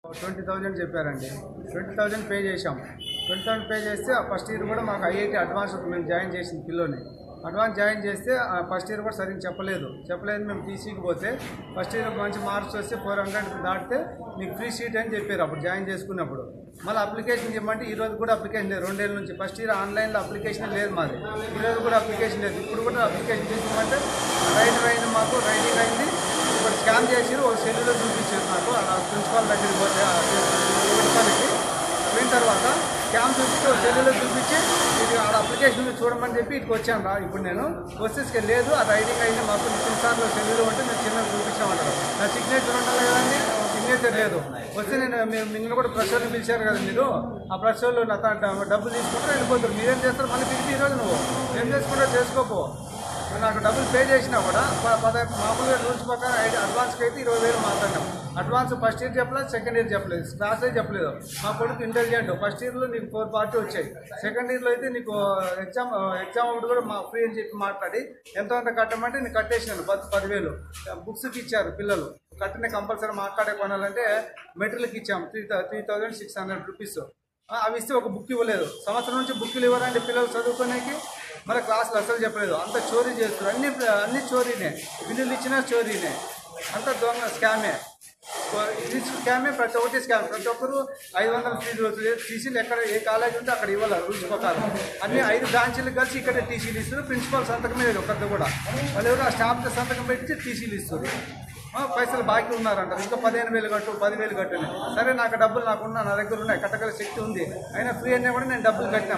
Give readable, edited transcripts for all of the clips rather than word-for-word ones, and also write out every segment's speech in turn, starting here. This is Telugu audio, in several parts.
20,000 చెప్పారండి. 20,000 పే చేశాం. 20,000 పే చేస్తే ఫస్ట్ ఇయర్ కూడా మాకు ఐఐటీ అడ్వాన్స్ మేము జాయిన్ చేసింది పిల్లోని. అడ్వాన్స్ జాయిన్ చేస్తే ఫస్ట్ ఇయర్ కూడా సరిగ్గా చెప్పలేదు. మేము టీసీకి పోతే ఫస్ట్ ఇయర్ మంచి మార్క్స్ వస్తే 400 దాటితే మీకు ఫ్రీ సీట్ అని చెప్పారు అప్పుడు జాయిన్ చేసుకున్నప్పుడు. మళ్ళీ అప్లికేషన్ ఇవ్వమంటే ఈరోజు కూడా అప్లికేషన్ లేదు. 2 ఏళ్ళ నుంచి ఫస్ట్ ఇయర్ ఆన్లైన్లో అప్లికేషన్ లేదు మాది. ఈరోజు కూడా అప్లికేషన్ లేదు. ఇప్పుడు కూడా అప్లికేషన్ చేసుకోమంటే రైడర్ అయింది, మాకు రైడింగ్ అయింది. ఇప్పుడు స్కాన్ చేసి ఒక సెల్లులో చూపించారు నాకు. ప్రిన్సిపాల్ దగ్గరికి పోతే ప్రిన్సిపాల్కి పోయిన తర్వాత స్కాన్ చూపించి ఒక సెల్లులో చూపించి ఇది ఆడ అప్లికేషన్ చూడమని చెప్పి ఇటుకు వచ్చాను రా. ఇప్పుడు నేను వస్తే లేదు ఆ రైడింగ్ అయితే మాకు 2 సార్లు సెల్లులో ఉంటే మేము చిన్నగా చూపించామంటారు. నా సిగ్నేచర్ ఉండాలి కదండి, సిగ్నేచర్ లేదు. వస్తే నేను మిమ్మల్ని కూడా ప్రెస్ వాళ్ళని పిలిచారు కదా మీరు, ఆ ప్రెస్ వాళ్ళు నా డబ్బులు తీసుకుంటారు వెళ్ళిపోతారు. మీరేం చేస్తారు మళ్ళీ పిలిచి ఈరోజు నువ్వు ఏం చేసుకుంటారో చేసుకోపో. నాకు డబ్బులు పే చేసినా కూడా మామూలుగా రూల్స్ ప్రకారం అడ్వాన్స్కి అయితే 20,000 మాట్లాడినాం. అడ్వాన్స్ ఫస్ట్ ఇయర్ చెప్పలేదు, సెకండ్ ఇయర్ చెప్పలేదు, క్లాస్ అయితే చెప్పలేదు. మా కొడుకు ఇంటెలిజెంట్. ఫస్ట్ ఇయర్లో నీకు 4 పార్టీ వచ్చాయి, సెకండ్ ఇయర్లో అయితే నీకు ఎగ్జామ్ అప్పుడు కూడా మా ఫ్రీ అని చెప్పి మాట్లాడి ఎంతో అంత కట్టమంటే నేను కట్టేసినాను. 10,000 బుక్స్కి ఇచ్చారు పిల్లలు. కట్టిన కంపల్సరీ మాట్లాడే కొనాలంటే మెటీరియల్కి ఇచ్చాము 3,600 రూపీస్. అవి ఇస్తే ఒక బుక్ ఇవ్వలేదు. సంవత్సరం నుంచి బుక్లు ఇవ్వరండి పిల్లలు చదువుకోడానికి. మళ్ళీ క్లాసులు అసలు చెప్పలేదు. అంత చోరీ చేస్తారు. అన్ని చోరీనే. బిల్లులు ఇచ్చినా చోరీనే. అంత దొంగ స్కామే. ఇది స్కామే, ప్రతి ఒక్కటి స్కామ్. ప్రతి ఒక్కరు 500 ఫీజు టీసీలు ఎక్కడ ఏ కాలేజ్ ఉంటే అక్కడ ఇవ్వాలి రూల్స్ ప్రకారం. అన్ని 5 బ్రాంచీలు కలిసి ఇక్కడ టీసీలు ఇస్తారు. ప్రిన్సిపాల్ సంతకం మీద ఒకరితో కూడా వాళ్ళు ఎవరు ఆ స్టాఫ్తో సంతకం పెట్టి టీసీలు ఇస్తారు. పైసలు బాకీ ఉన్నారంటారు. ఇంకా 15,000 కట్టు, 10,000 కట్టని. సరే నాకు డబ్బులు నాకున్నా, నా దగ్గర ఉన్నాయి, కట్టగల శక్తి ఉంది. అయినా ఫ్రీ అయినా కూడా నేను డబ్బులు కట్టినా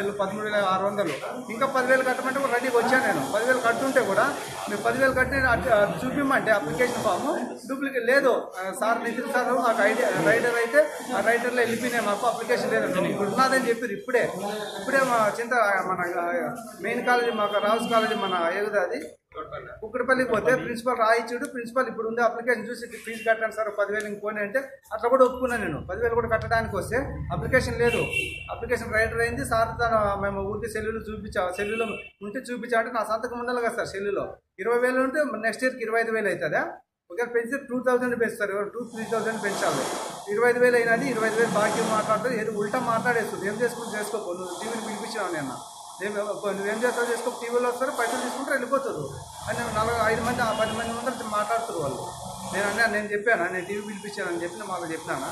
13,600. ఇంకా 10,000 కట్టమంటే కూడా రెడీగా వచ్చాను నేను. 10,000 కట్టుంటే కూడా మీరు 10,000 కట్టి చూపిమంటే అప్లికేషన్ ఫాము డూప్లికేట్ లేదు. సార్ నితిన్ సార్ మాకు రైడర్ అయితే ఆ రైడర్లో వెళ్ళిపోయినాయి, మాకు అప్లికేషన్ లేదండి. ఇప్పుడు ఉన్నదని చెప్పారు. ఇప్పుడే మా మన మెయిన్ కాలేజీ, మాకు రావుస్ కాలేజీ మన ఏగుదాది కుక్కడపల్లికి పోతే ప్రిన్సిపల్ రాయిచ్చుడు. ప్రిన్సిపల్ ఇప్పుడు ఉంది అప్లికేషన్ చూసి ఫీజు కట్టాను సార్ 10,000 ఇంకోని అంటే అట్లా కూడా ఒప్పుకున్నాను నేను. 10,000 కూడా కట్టడానికి వస్తే అప్లికేషన్ లేదు. అప్లికేషన్ రైటర్ అయింది. సార్ మేము ఊరికి సెల్లులో సెల్లులో ఉంటే చూపించామంటే నా సంతకం ఉండాలి కదా సార్. సెల్లులో 20,000 ఉంటే నెక్స్ట్ ఇయర్కి 25,000 అవుతుందా? ఒకవేళ పెంచితే 2,000 పెంచుతారు, 2-3,000 పెంచాలి. 25,000 అయినది 25,000 బాకీ మాట్లాడుతుంది. ఏదో ఉల్టా మాట్లాడేస్తుంది. ఏం చేసుకుని చేసుకోపో. నువ్వు టీవీని పిలిపించావు నేను. నువ్వేం చేస్తావు చేసుకో. టీవీలో వస్తారు, పైసలు తీసుకుంటారు, వెళ్ళిపోతారు అని 5 మంది 10 మంది ముందర మాట్లాడుతారు వాళ్ళు. నేను చెప్పాను, నేను టీవీ పిలిపించానని చెప్పి మాకు చెప్పినానా.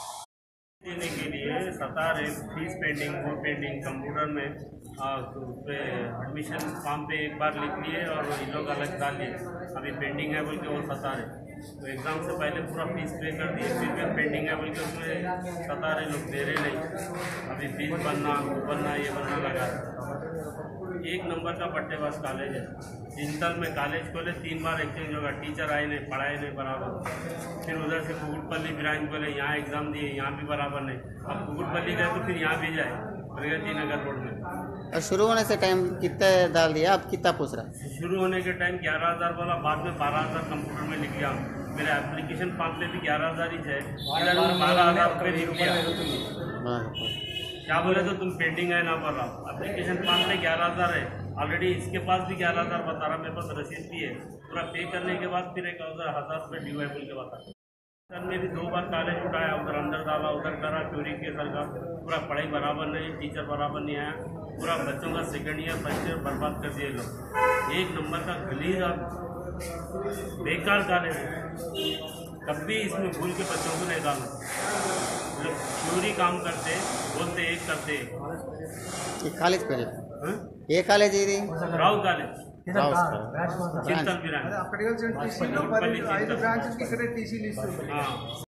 देने के लिए सता रहे फीस पेंडिंग, वो पेंडिंग कंप्यूटर में उस पर एडमिशन फॉर्म पे एक बार लिख लिए और इन लोग अलग डाल लिए. अभी पेंडिंग है बोल के वो सता रहे. तो एग्ज़ाम से पहले पूरा फीस पे कर दिए, फिर पेंडिंग है बोल के उसमें सता रहे लोग, दे रहे नहीं. अभी फीस बनना ये बनना लगा. 1 नंबर का पट्टेबाज कॉलेज है. इंटर में कॉलेज खोले 3 बार एक्सचेंज होगा. टीचर आए नहीं, पढ़ाए नहीं बराबर. फिर उधर से कुकुटपल्ली ब्रांच बोले यहाँ एग्ज़ाम दिए, यहाँ भी बराबर नहीं. अब कुकुटपल्ली गए तो फिर यहाँ भी जाए प्रगति नगर रोड में. और शुरू होने से टाइम कितना डाल दिया, अब कितना पूछ रहा है? शुरू होने के टाइम 11,000 बोला, बाद में 12,000 कंप्यूटर में लिख लिया. मेरे एप्लीकेशन फॉर्म पे भी 11,000 ही है, इधर 12,000 रुपये लिख लिया. क्या बोले तो तुम पेंडिंग है ना भर रहा. एप्लीकेशन फॉर्म पे 11,000 है ऑलरेडी. इसके पास भी 11,000 बता रहा. मेरे पास रसीद भी है. पूरा पे करने के बाद फिर 1,000 रुपये ड्यू है बोल के बता. सर ने भी 2 बार कॉलेज उठाया, उधर अंदर डाला, उधर करा, चोरी के सर का पूरा पढ़ाई बराबर नहीं, टीचर बराबर नहीं आया. पूरा बच्चों का सेकंड ईयर फर्स्ट ईयर बर्बाद कर दिए लोग. 1 नंबर का गलीज और बेकार कॉलेज है. कभी इसमें भूल के बच्चों को नहीं डालना. चोरी काम करते, बोलते एक करते. ये कॉलेज पे ये कॉलेज ఇది రావు కాలేజ్ చింతల్ అక్కడికి వెళ్ళి టీసీలు 5 బ్రాంచెస్కి ఇక్కడే టీసీలు ఇస్తుంది.